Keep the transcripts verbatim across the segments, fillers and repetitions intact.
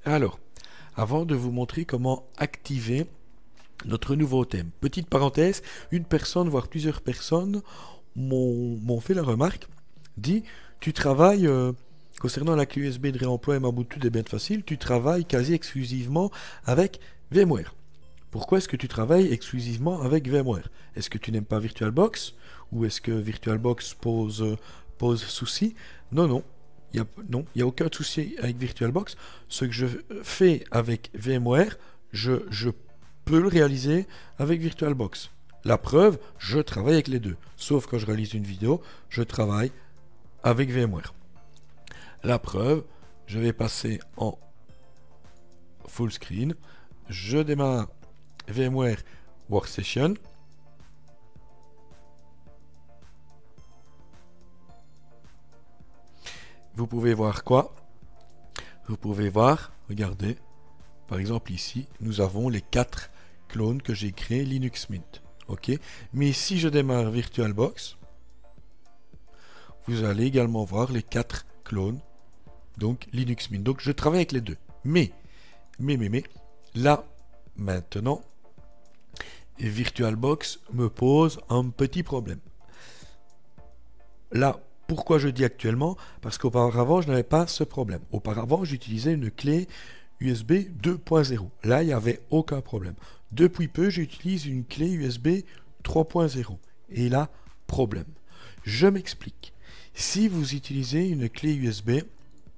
Alors, avant de vous montrer comment activer notre nouveau thème, petite parenthèse, une personne, voire plusieurs personnes m'ont m'ont fait la remarque, dit, tu travailles, euh, concernant la clé U S B de réemploi et Ubuntu des bien facile, tu travailles quasi exclusivement avec VMware. Pourquoi est-ce que tu travailles exclusivement avec VMware? Est-ce que tu n'aimes pas VirtualBox? Ou est-ce que VirtualBox pose, euh, pose souci? Non, non. Il y a, non, il n'y a aucun souci avec VirtualBox. Ce que je fais avec VMware, je, je peux le réaliser avec VirtualBox. La preuve, je travaille avec les deux. Sauf quand je réalise une vidéo, je travaille avec VMware. La preuve, je vais passer en full screen. Je démarre VMware Workstation. Vous pouvez voir quoi? Vous pouvez voir, regardez, par exemple ici, nous avons les quatre clones que j'ai créés Linux Mint. Ok. Mais si je démarre VirtualBox, vous allez également voir les quatre clones, donc Linux Mint. Donc je travaille avec les deux. Mais, mais, mais, mais, là, maintenant, VirtualBox me pose un petit problème. Là, pourquoi je dis actuellement? Parce qu'auparavant, je n'avais pas ce problème. Auparavant, j'utilisais une clé U S B deux point zéro. Là, il n'y avait aucun problème. Depuis peu, j'utilise une clé U S B trois point zéro. Et là, problème. Je m'explique. Si vous utilisez une clé U S B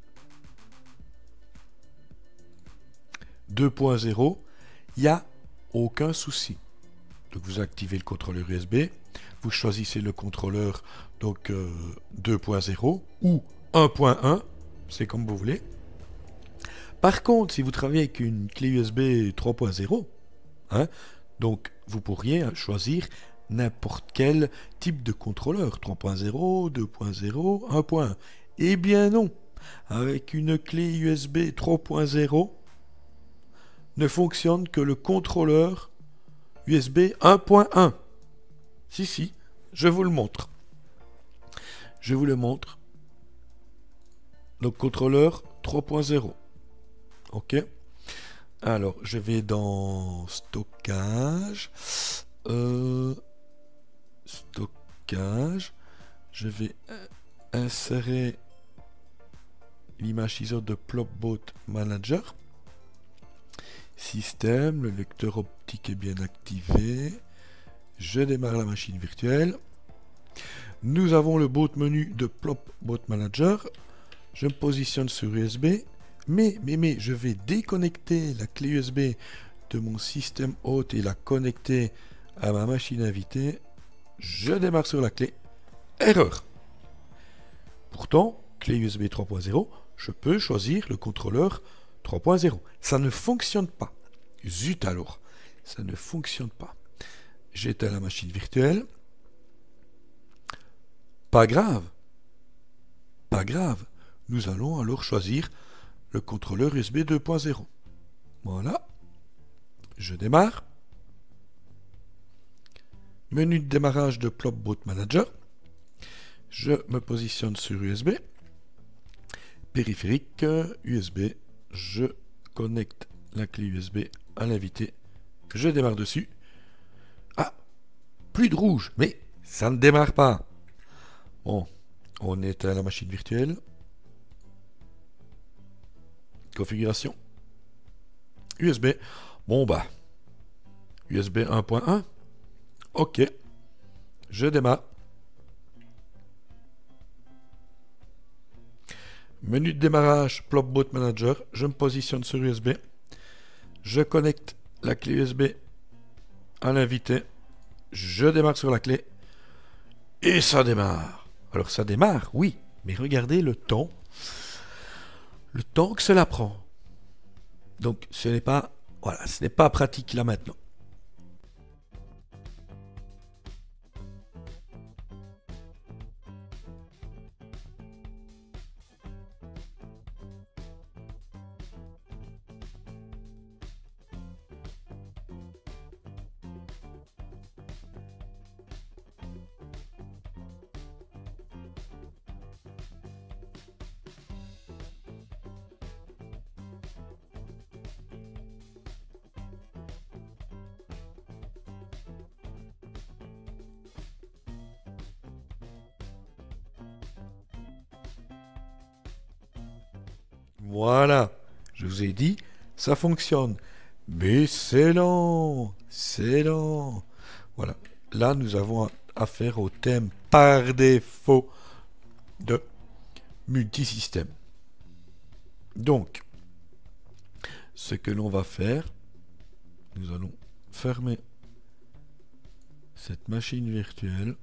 deux point zéro, il n'y a aucun souci. Donc vous activez le contrôleur U S B, vous choisissez le contrôleur donc euh, deux point zéro ou un point un, c'est comme vous voulez. Par contre, si vous travaillez avec une clé U S B trois point zéro, hein, donc vous pourriez choisir n'importe quel type de contrôleur, trois point zéro, deux point zéro, un point un. Eh bien non, avec une clé U S B trois point zéro, ne fonctionne que le contrôleur U S B un point un. Si, si, je vous le montre. Je vous le montre. Donc, contrôleur trois point zéro. OK. Alors, je vais dans stockage. Euh, stockage. Je vais insérer l'image I S O de Plopbot Manager. Système, le lecteur optique est bien activé. Je démarre la machine virtuelle. Nous avons le boot menu de Plopbot Manager. Je me positionne sur U S B. Mais, mais, mais, je vais déconnecter la clé U S B de mon système hôte et la connecter à ma machine invitée. Je démarre sur la clé. Erreur. Pourtant, clé U S B trois point zéro, je peux choisir le contrôleur trois point zéro. Ça ne fonctionne pas. Zut alors. Ça ne fonctionne pas. J'éteins la machine virtuelle. Pas grave. Pas grave. Nous allons alors choisir le contrôleur U S B deux point zéro. Voilà. Je démarre. Menu de démarrage de Plopbot Manager. Je me positionne sur U S B. Périphérique U S B. Je connecte la clé U S B à l'invité. Je démarre dessus. Ah, plus de rouge, mais ça ne démarre pas. Bon, on est à la machine virtuelle. Configuration. U S B. Bon bah, U S B un point un. Ok. Je démarre. Menu de démarrage, Plopbot Manager. Je me positionne sur U S B. Je connecte la clé U S B à l'invité. Je démarre sur la clé. Et ça démarre. Alors ça démarre, oui. Mais regardez le temps. Le temps que cela prend. Donc ce n'est pas, voilà, ce n'est pas pratique là maintenant. Voilà, je vous ai dit, ça fonctionne. Mais c'est lent, c'est lent. Voilà, là nous avons affaire au thème par défaut de multisystème. Donc, ce que l'on va faire, nous allons fermer cette machine virtuelle.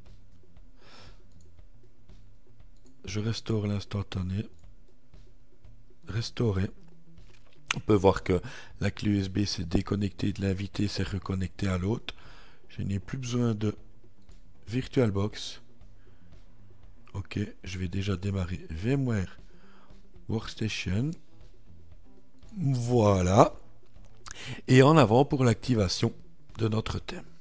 Je restaure l'instantané. Restaurer. On peut voir que la clé U S B s'est déconnectée de l'invité, s'est reconnectée à l'autre. Je n'ai plus besoin de VirtualBox. Ok, je vais déjà démarrer VMware Workstation. Voilà. Et en avant pour l'activation de notre thème.